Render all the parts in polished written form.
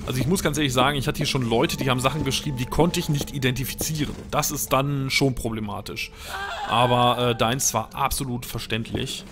Also ich muss ganz ehrlich sagen, ich hatte hier schon Leute, die haben Sachen geschrieben, die konnte ich nicht identifizieren. Das ist dann schon problematisch. Aber deins war absolut verständlich.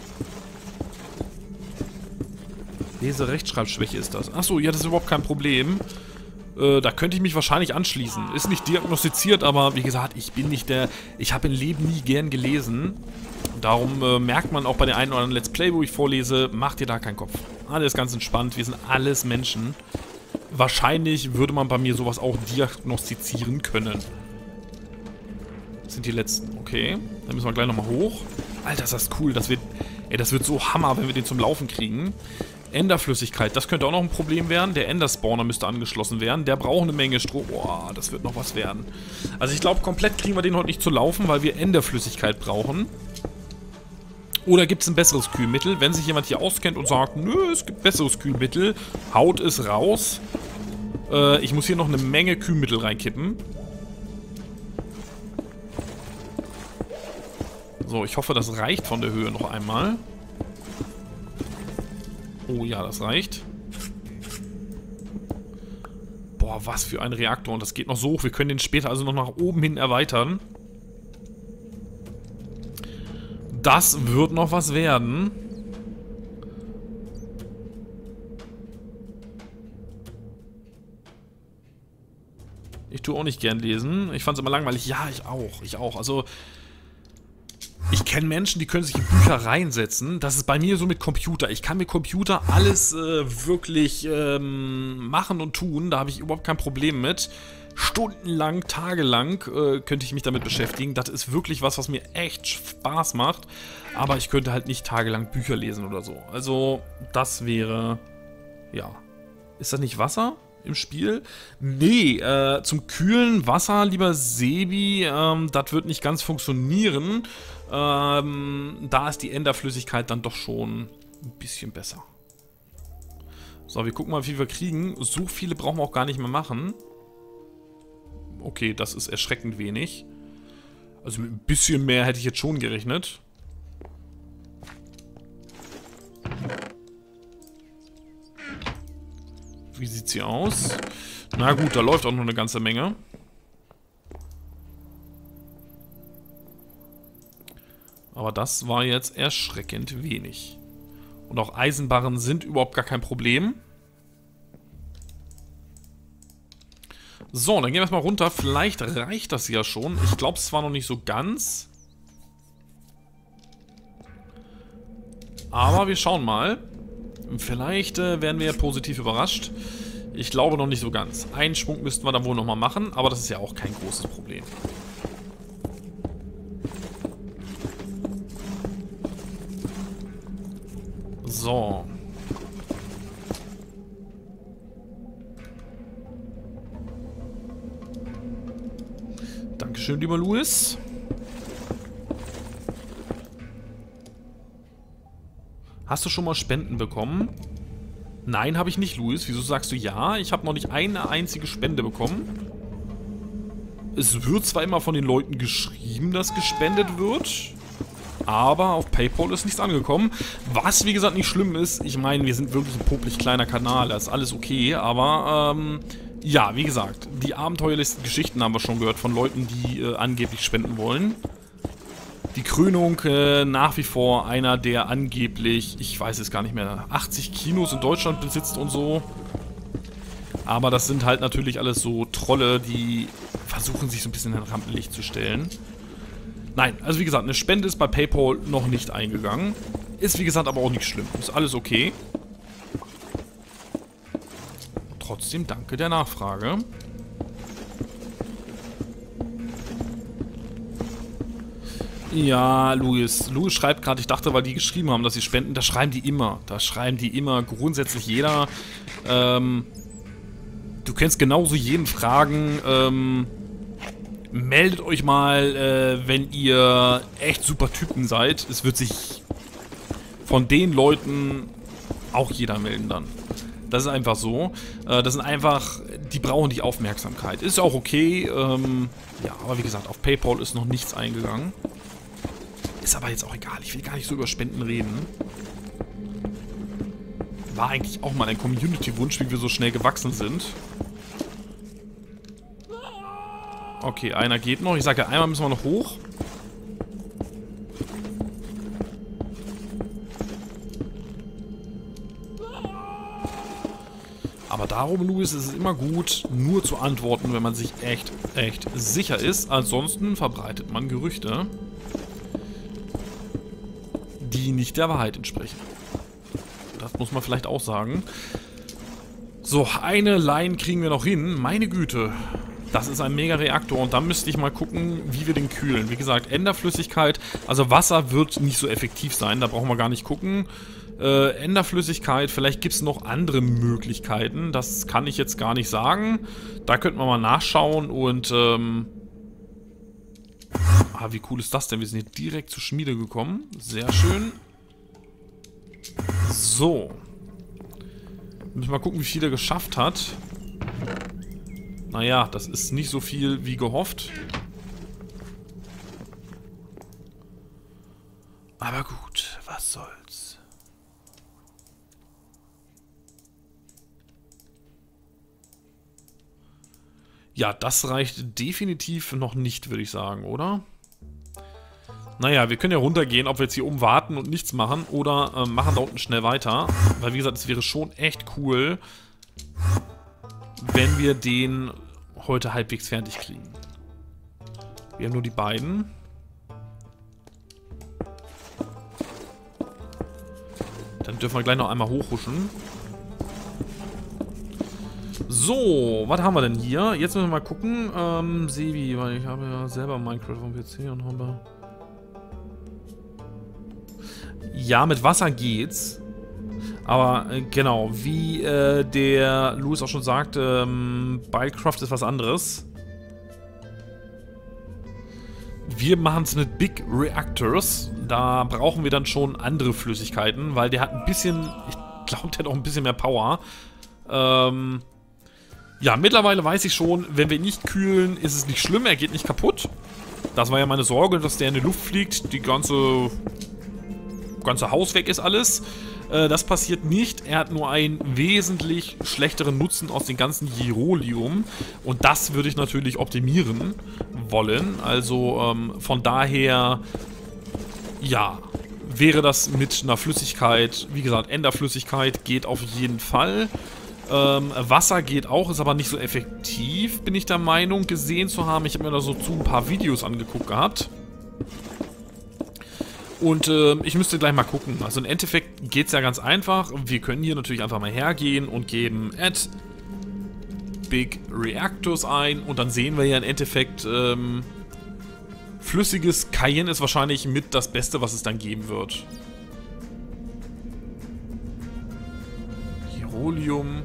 Lese-Rechtschreibschwäche ist das. Achso, ja, das ist überhaupt kein Problem. Da könnte ich mich wahrscheinlich anschließen. Ist nicht diagnostiziert, aber wie gesagt, ich bin nicht der... Ich habe im Leben nie gern gelesen. Darum merkt man auch bei den einen oder anderen Let's Play, wo ich vorlese, macht ihr da keinen Kopf. Alles ganz entspannt, wir sind alles Menschen. Wahrscheinlich würde man bei mir sowas auch diagnostizieren können. Das sind die letzten, okay. Dann müssen wir gleich nochmal hoch. Alter, ist das cool, das wird so Hammer, wenn wir den zum Laufen kriegen. Enderflüssigkeit, das könnte auch noch ein Problem werden. Der Enderspawner müsste angeschlossen werden. Der braucht eine Menge Strom. Boah, das wird noch was werden. Also ich glaube, komplett kriegen wir den heute nicht zu laufen, weil wir Enderflüssigkeit brauchen. Oder gibt es ein besseres Kühlmittel? Wenn sich jemand hier auskennt und sagt, nö, es gibt besseres Kühlmittel, haut es raus. Ich muss hier noch eine Menge Kühlmittel reinkippen. So, ich hoffe, das reicht von der Höhe noch einmal. Oh ja, das reicht. Boah, was für ein Reaktor. Und das geht noch so hoch. Wir können den später also noch nach oben hin erweitern. Das wird noch was werden. Ich tue auch nicht gern lesen. Ich fand es immer langweilig. Ja, ich auch. Ich auch. Also... Ich kenne Menschen, die können sich in Bücher reinsetzen. Das ist bei mir so mit Computer. Ich kann mit Computer alles wirklich machen und tun. Da habe ich überhaupt kein Problem mit. Stundenlang, tagelang könnte ich mich damit beschäftigen. Das ist wirklich was mir echt Spaß macht. Aber ich könnte halt nicht tagelang Bücher lesen oder so. Also, das wäre... Ja. Ist das nicht Wasser im Spiel? Nee, zum kühlen Wasser, lieber Sebi, das wird nicht ganz funktionieren. Da ist die Enderflüssigkeit dann doch schon ein bisschen besser. So, wir gucken mal, wie viel wir kriegen. So viele brauchen wir auch gar nicht mehr machen. Okay, das ist erschreckend wenig. Also mit ein bisschen mehr hätte ich jetzt schon gerechnet. Wie sieht sie aus? Na gut, da läuft auch noch eine ganze Menge. Aber das war jetzt erschreckend wenig. Und auch Eisenbarren sind überhaupt gar kein Problem. So, dann gehen wir erstmal runter. Vielleicht reicht das ja schon. Ich glaube es zwar noch nicht so ganz. Aber wir schauen mal. Vielleicht werden wir ja positiv überrascht. Ich glaube noch nicht so ganz. Einen Schwung müssten wir dann wohl nochmal machen. Aber das ist ja auch kein großes Problem. So. Dankeschön, lieber Louis. Hast du schon mal Spenden bekommen? Nein, habe ich nicht, Louis. Wieso sagst du ja? Ich habe noch nicht eine einzige Spende bekommen. Es wird zwar immer von den Leuten geschrieben, dass gespendet wird, aber auf PayPal ist nichts angekommen. Was, wie gesagt, nicht schlimm ist. Ich meine, wir sind wirklich ein popelig kleiner Kanal. Das ist alles okay. Aber, ja, wie gesagt, die abenteuerlichsten Geschichten haben wir schon gehört von Leuten, die angeblich spenden wollen. Die Krönung nach wie vor einer, der angeblich, ich weiß es gar nicht mehr, 80 Kinos in Deutschland besitzt und so. Aber das sind halt natürlich alles so Trolle, die versuchen, sich so ein bisschen in Rampenlicht zu stellen. Nein, also wie gesagt, eine Spende ist bei PayPal noch nicht eingegangen. Ist wie gesagt aber auch nicht schlimm. Ist alles okay. Trotzdem danke der Nachfrage. Ja, Louis. Louis schreibt gerade, ich dachte, weil die geschrieben haben, dass sie spenden. Das schreiben die immer. Das schreiben die immer. Grundsätzlich jeder. Du kannst genauso jeden fragen, meldet euch mal, wenn ihr echt super Typen seid. Es wird sich von den Leuten auch jeder melden dann. Das ist einfach so. Das sind einfach, die brauchen die Aufmerksamkeit. Ist auch okay. Ja, aber wie gesagt, auf PayPal ist noch nichts eingegangen. Ist aber jetzt auch egal. Ich will gar nicht so über Spenden reden. War eigentlich auch mal ein Community-Wunsch, wie wir so schnell gewachsen sind. Okay, einer geht noch. Ich sage ja, einmal müssen wir noch hoch. Aber darum, Louis, ist es immer gut, nur zu antworten, wenn man sich echt sicher ist. Ansonsten verbreitet man Gerüchte, die nicht der Wahrheit entsprechen. Das muss man vielleicht auch sagen. So, eine Line kriegen wir noch hin. Meine Güte. Das ist ein Mega-Reaktor und da müsste ich mal gucken, wie wir den kühlen. Wie gesagt, Enderflüssigkeit, also Wasser wird nicht so effektiv sein, da brauchen wir gar nicht gucken. Enderflüssigkeit, vielleicht gibt es noch andere Möglichkeiten, das kann ich jetzt gar nicht sagen. Da könnten wir mal nachschauen und, wie cool ist das denn? Wir sind hier direkt zur Schmiede gekommen. Sehr schön. So. Müssen wir mal gucken, wie viel er geschafft hat. Naja, das ist nicht so viel wie gehofft. Aber gut, was soll's. Ja, das reicht definitiv noch nicht, würde ich sagen, oder? Naja, wir können ja runtergehen, ob wir jetzt hier oben warten und nichts machen oder machen da unten schnell weiter. Weil, wie gesagt, es wäre schon echt cool, wenn wir den heute halbwegs fertig kriegen. Wir haben nur die beiden. Dann dürfen wir gleich noch einmal hochhuschen. So, was haben wir denn hier? Jetzt müssen wir mal gucken. Sevi, weil ich habe ja selber Minecraft am PC und habe... Ja, mit Wasser geht's. Aber genau, wie der Louis auch schon sagte, Minecraft ist was anderes. Wir machen es mit Big Reactors. Da brauchen wir dann schon andere Flüssigkeiten, weil der hat ein bisschen, ich glaube, der hat auch ein bisschen mehr Power. Ja, mittlerweile weiß ich schon, wenn wir ihn nicht kühlen, ist es nicht schlimm, er geht nicht kaputt. Das war ja meine Sorge, dass der in die Luft fliegt, die ganze Haus weg ist alles. Das passiert nicht. Er hat nur einen wesentlich schlechteren Nutzen aus dem ganzen Jirolium. Und das würde ich natürlich optimieren wollen. Also von daher, ja, wäre das mit einer Flüssigkeit, wie gesagt, Enderflüssigkeit geht auf jeden Fall. Wasser geht auch, ist aber nicht so effektiv, bin ich der Meinung, gesehen zu haben. Ich habe mir da so ein paar Videos angeguckt gehabt. Und ich müsste gleich mal gucken. Also im Endeffekt geht es ja ganz einfach. Wir können hier natürlich einfach mal hergehen und geben Add Big Reactors ein. Und dann sehen wir ja im Endeffekt, flüssiges Cayenne ist wahrscheinlich mit das Beste, was es dann geben wird. Jirolium.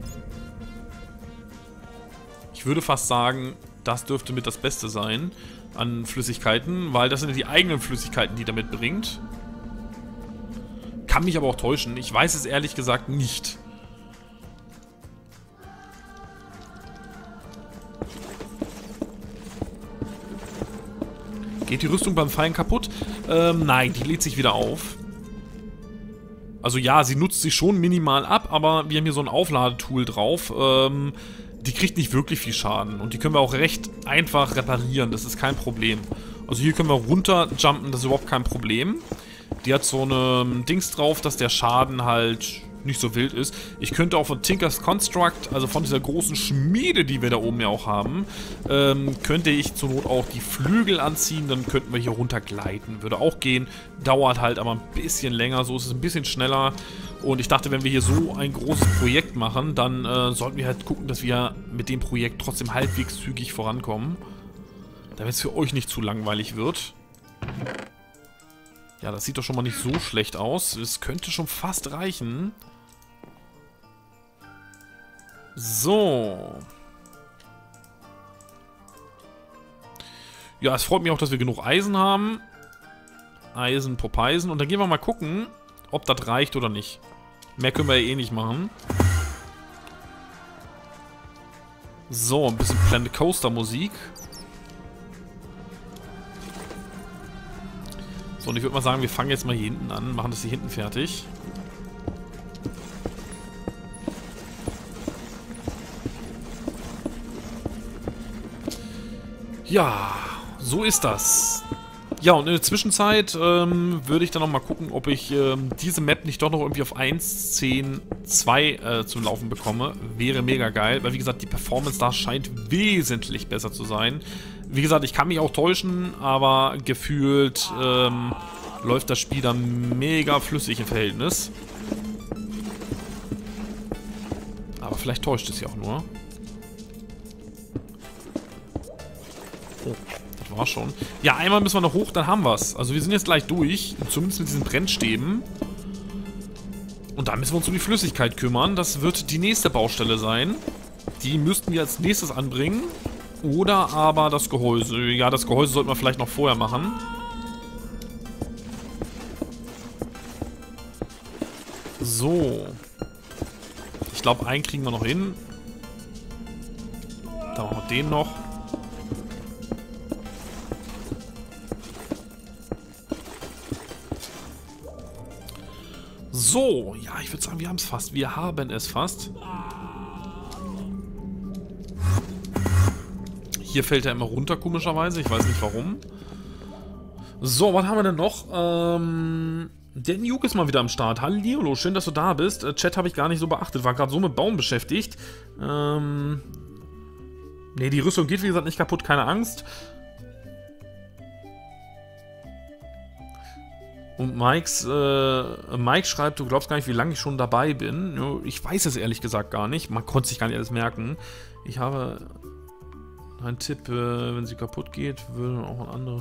Ich würde fast sagen, das dürfte mit das Beste sein an Flüssigkeiten, weil das sind ja die eigenen Flüssigkeiten, die er mitbringt. Kann mich aber auch täuschen. Ich weiß es ehrlich gesagt nicht. Geht die Rüstung beim Fallen kaputt? Nein, die lädt sich wieder auf. Also ja, sie nutzt sich schon minimal ab, aber wir haben hier so ein Aufladetool drauf. Die kriegt nicht wirklich viel Schaden. Und die können wir auch recht einfach reparieren. Das ist kein Problem. Also hier können wir runterjumpen, das ist überhaupt kein Problem. Die hat so eine Dings drauf, dass der Schaden halt nicht so wild ist. Ich könnte auch von Tinker's Construct, also von dieser großen Schmiede, die wir da oben ja auch haben, könnte ich zur Not auch die Flügel anziehen, dann könnten wir hier runtergleiten. Würde auch gehen, dauert halt aber ein bisschen länger, so ist es ein bisschen schneller. Und ich dachte, wenn wir hier so ein großes Projekt machen, dann sollten wir halt gucken, dass wir mit dem Projekt trotzdem halbwegs zügig vorankommen. Damit es für euch nicht zu langweilig wird. Ja, das sieht doch schon mal nicht so schlecht aus. Es könnte schon fast reichen. So. Ja, es freut mich auch, dass wir genug Eisen haben. Eisen, Popeisen. Und dann gehen wir mal gucken, ob das reicht oder nicht. Mehr können wir ja eh nicht machen. So, ein bisschen Planet Coaster Musik. So, und ich würde mal sagen, wir fangen jetzt mal hier hinten an, machen das hier hinten fertig. Ja, so ist das. Ja, und in der Zwischenzeit würde ich dann noch mal gucken, ob ich diese Map nicht doch noch irgendwie auf 1.10.2 zum Laufen bekomme. Wäre mega geil, weil wie gesagt, die Performance da scheint wesentlich besser zu sein. Wie gesagt, ich kann mich auch täuschen, aber gefühlt läuft das Spiel dann mega flüssig im Verhältnis. Aber vielleicht täuscht es ja auch nur. Oh. War schon. Ja, einmal müssen wir noch hoch, dann haben wir es. Also wir sind jetzt gleich durch. Zumindest mit diesen Brennstäben. Und dann müssen wir uns um die Flüssigkeit kümmern. Das wird die nächste Baustelle sein. Die müssten wir als nächstes anbringen. Oder aber das Gehäuse. Ja, das Gehäuse sollten wir vielleicht noch vorher machen. So. Ich glaube, einen kriegen wir noch hin. Dann machen wir den noch. So, ja, ich würde sagen, wir haben es fast. Wir haben es fast. Hier fällt er immer runter, komischerweise. Ich weiß nicht warum. So, was haben wir denn noch? Der Nuke ist mal wieder am Start. Hallihallo, schön, dass du da bist. Chat habe ich gar nicht so beachtet. War gerade so mit Baum beschäftigt. Ne, die Rüstung geht, wie gesagt, nicht kaputt. Keine Angst. Und Mike schreibt, du glaubst gar nicht, wie lange ich schon dabei bin. Ich weiß es ehrlich gesagt gar nicht. Man konnte sich gar nicht alles merken. Ich habe einen Tipp, wenn sie kaputt geht, würde auch ein anderer...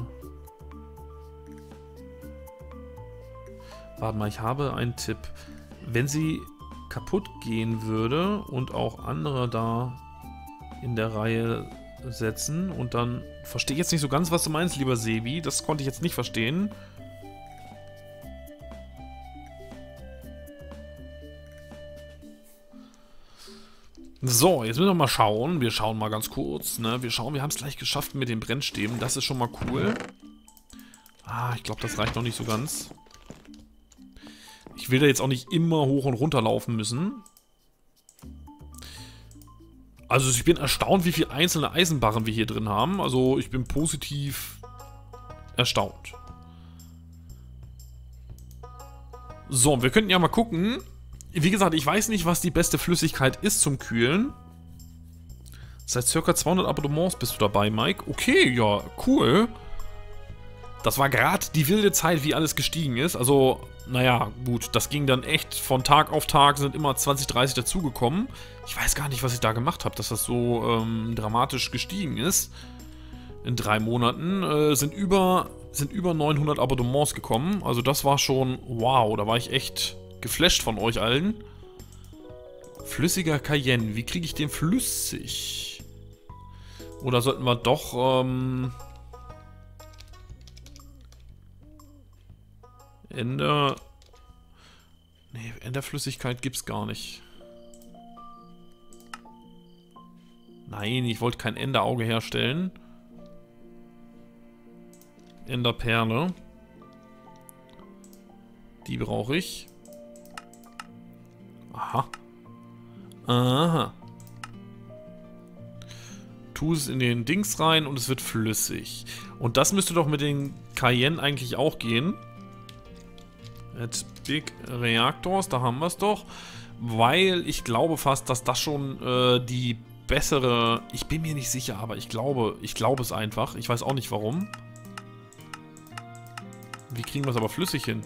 Warte mal, ich habe einen Tipp. Wenn sie kaputt gehen würde und auch andere da in der Reihe setzen und dann... Verstehe jetzt nicht so ganz, was du meinst, lieber Sebi. Das konnte ich jetzt nicht verstehen. So, jetzt müssen wir mal schauen. Wir schauen mal ganz kurz, ne? Wir schauen, wir haben es gleich geschafft mit den Brennstäben. Das ist schon mal cool. Ah, ich glaube, das reicht noch nicht so ganz. Ich will da jetzt auch nicht immer hoch und runter laufen müssen. Also ich bin erstaunt, wie viele einzelne Eisenbarren wir hier drin haben. Also ich bin positiv erstaunt. So, wir könnten ja mal gucken. Wie gesagt, ich weiß nicht, was die beste Flüssigkeit ist zum Kühlen. Seit ca. 200 Abonnements bist du dabei, Mike. Okay, ja, cool. Das war gerade die wilde Zeit, wie alles gestiegen ist. Also, naja, gut, das ging dann echt von Tag auf Tag, sind immer 20, 30 dazugekommen. Ich weiß gar nicht, was ich da gemacht habe, dass das so dramatisch gestiegen ist. In 3 Monaten sind über 900 Abonnements gekommen. Also das war schon, wow, da war ich echt... geflasht von euch allen. Flüssiger Cayenne. Wie kriege ich den flüssig? Oder sollten wir doch, Nee, Enderflüssigkeit gibt's gar nicht. Nein, ich wollte kein Enderauge herstellen. Enderperle. Die brauche ich. Aha. Aha. Tu es in den Dings rein und es wird flüssig. Und das müsste doch mit den Cayenne eigentlich auch gehen. At Big Reactors, da haben wir es doch. Weil ich glaube fast, dass das schon die bessere... Ich bin mir nicht sicher, aber ich glaube es einfach. Ich weiß auch nicht warum. Wie kriegen wir es aber flüssig hin?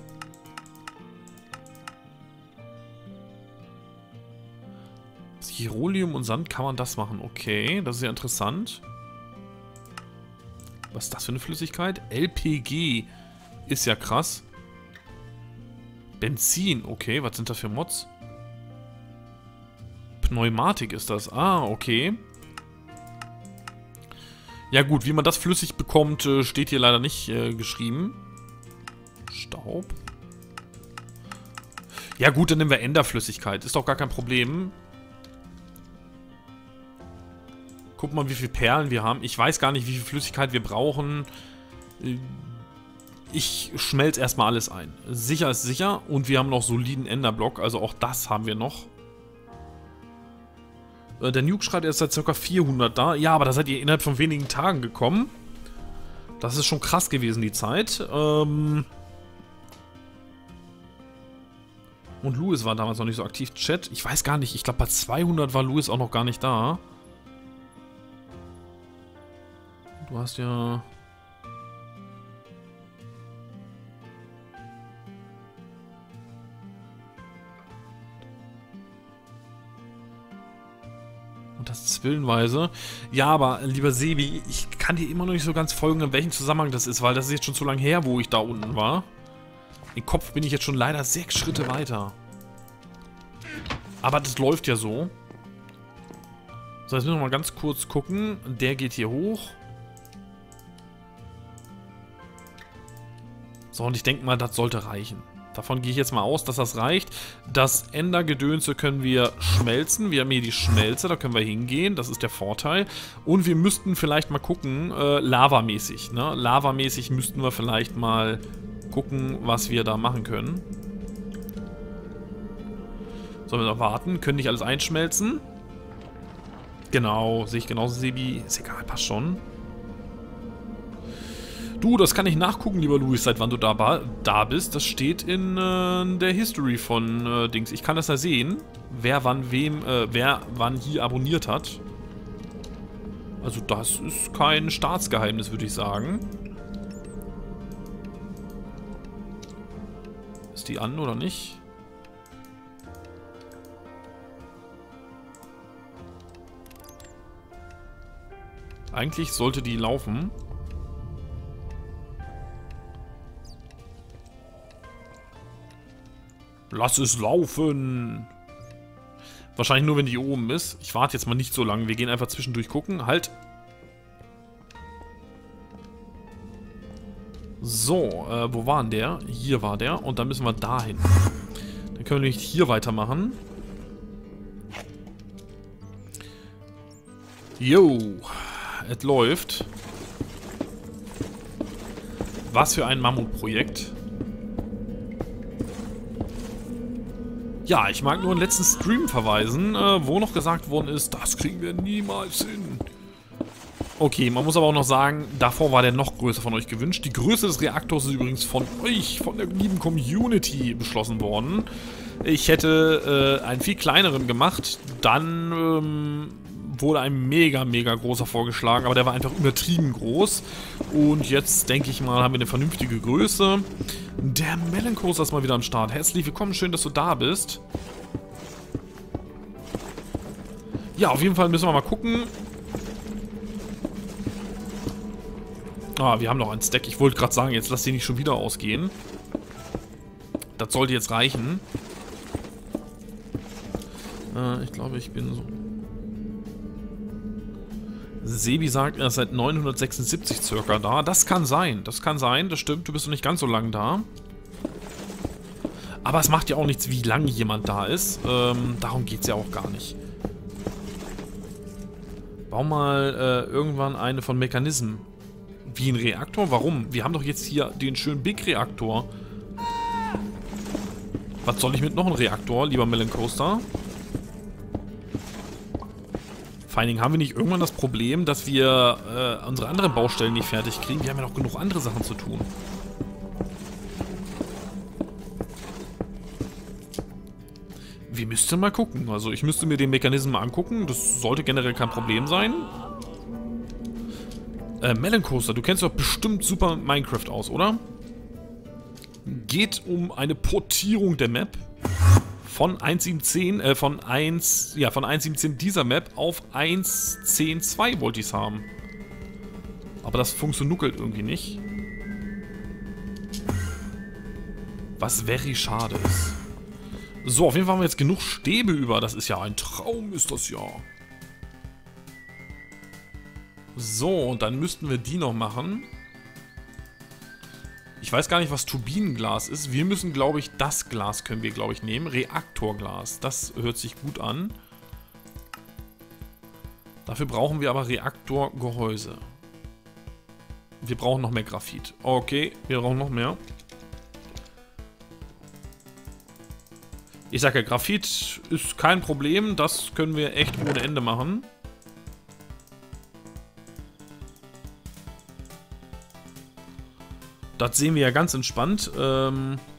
Chirolium und Sand kann man das machen. Okay, das ist ja interessant. Was ist das für eine Flüssigkeit? LPG. Ist ja krass. Benzin. Okay, was sind das für Mods? Pneumatik ist das. Ah, okay. Ja gut, wie man das flüssig bekommt, steht hier leider nicht geschrieben. Staub. Ja gut, dann nehmen wir Enderflüssigkeit. Ist doch gar kein Problem. Guck mal, wie viele Perlen wir haben. Ich weiß gar nicht, wie viel Flüssigkeit wir brauchen. Ich schmelze erstmal alles ein. Sicher ist sicher. Und wir haben noch soliden Enderblock. Also auch das haben wir noch. Der Nuke schreibt, er ist seit ca. 400 da. Ja, aber da seid ihr innerhalb von wenigen Tagen gekommen. Das ist schon krass gewesen, die Zeit. Und Louis war damals noch nicht so aktiv. Chat, ich weiß gar nicht. Ich glaube, bei 200 war Louis auch noch gar nicht da. Du hast ja... Und das zwillenweise. Ja, aber lieber Sebi, ich kann dir immer noch nicht so ganz folgen, in welchem Zusammenhang das ist, weil das ist jetzt schon zu lange her, wo ich da unten war. Im Kopf bin ich jetzt schon leider 6 Schritte weiter. Aber das läuft ja so. So, jetzt müssen wir mal ganz kurz gucken. Der geht hier hoch. So, und ich denke mal, das sollte reichen. Davon gehe ich jetzt mal aus, dass das reicht. Das Ender-Gedönse können wir schmelzen. Wir haben hier die Schmelze, da können wir hingehen. Das ist der Vorteil. Und wir müssten vielleicht mal gucken, lavamäßig. Ne? Lavamäßig müssten wir vielleicht mal gucken, was wir da machen können. Sollen wir noch warten? Können nicht alles einschmelzen? Genau, sehe ich genauso, Sebi. Ist egal, passt schon. Du, das kann ich nachgucken, lieber Louis, seit wann du da bist. Das steht in der History von Dings. Ich kann das ja sehen, wer wann hier abonniert hat. Also das ist kein Staatsgeheimnis, würde ich sagen. Ist die an oder nicht? Eigentlich sollte die laufen. Lass es laufen. Wahrscheinlich nur, wenn die oben ist. Ich warte jetzt mal nicht so lange. Wir gehen einfach zwischendurch gucken. Halt. So, wo war denn der? Hier war der. Und dann müssen wir dahin. Dann können wir nämlich hier weitermachen. Jo. Es läuft. Was für ein Mammutprojekt. Ja, ich mag nur den letzten Stream verweisen, wo noch gesagt worden ist, das kriegen wir niemals hin. Okay, man muss aber auch noch sagen, davor war der noch größer von euch gewünscht. Die Größe des Reaktors ist übrigens von euch, von der lieben Community beschlossen worden. Ich hätte einen viel kleineren gemacht, dann wurde ein mega großer vorgeschlagen, aber der war einfach übertrieben groß. Und jetzt, denke ich mal, haben wir eine vernünftige Größe. Der Melancoaster ist mal wieder am Start. Herzlich willkommen, schön, dass du da bist. Ja, auf jeden Fall müssen wir mal gucken. Ah, wir haben noch einen Stack. Ich wollte gerade sagen, jetzt lass den nicht schon wieder ausgehen. Das sollte jetzt reichen. Ich glaube, ich bin so... Sebi sagt, er ist seit 976 circa da. Das kann sein, das stimmt. Du bist noch nicht ganz so lange da. Aber es macht ja auch nichts, wie lange jemand da ist. Darum geht es ja auch gar nicht. Bau mal irgendwann eine von Mechanismen. Wie ein Reaktor? Warum? Wir haben doch jetzt hier den schönen Big-Reaktor. Was soll ich mit noch einem Reaktor, lieber Melancoaster? Vor allen Dingen haben wir nicht irgendwann das Problem, dass wir unsere anderen Baustellen nicht fertig kriegen. Wir haben ja noch genug andere Sachen zu tun. Wir müssten mal gucken. Also ich müsste mir den Mechanismus mal angucken. Das sollte generell kein Problem sein. Melancoaster, du kennst doch bestimmt Super Minecraft aus, oder? Geht um eine Portierung der Map. Von 1.17, von 1.17 dieser Map auf 1.10.2 wollte ich es haben. Aber das funktioniert irgendwie nicht. Was very schade ist. So, auf jeden Fall haben wir jetzt genug Stäbe über. Das ist ja ein Traum, ist das ja. So, und dann müssten wir die noch machen. Ich weiß gar nicht, was Turbinenglas ist. Wir müssen, glaube ich, das Glas können wir, glaube ich, nehmen. Reaktorglas. Das hört sich gut an. Dafür brauchen wir aber Reaktorgehäuse. Wir brauchen noch mehr Graphit. Okay, wir brauchen noch mehr. Ich sage ja, Graphit ist kein Problem. Das können wir echt ohne Ende machen. Das sehen wir ja ganz entspannt.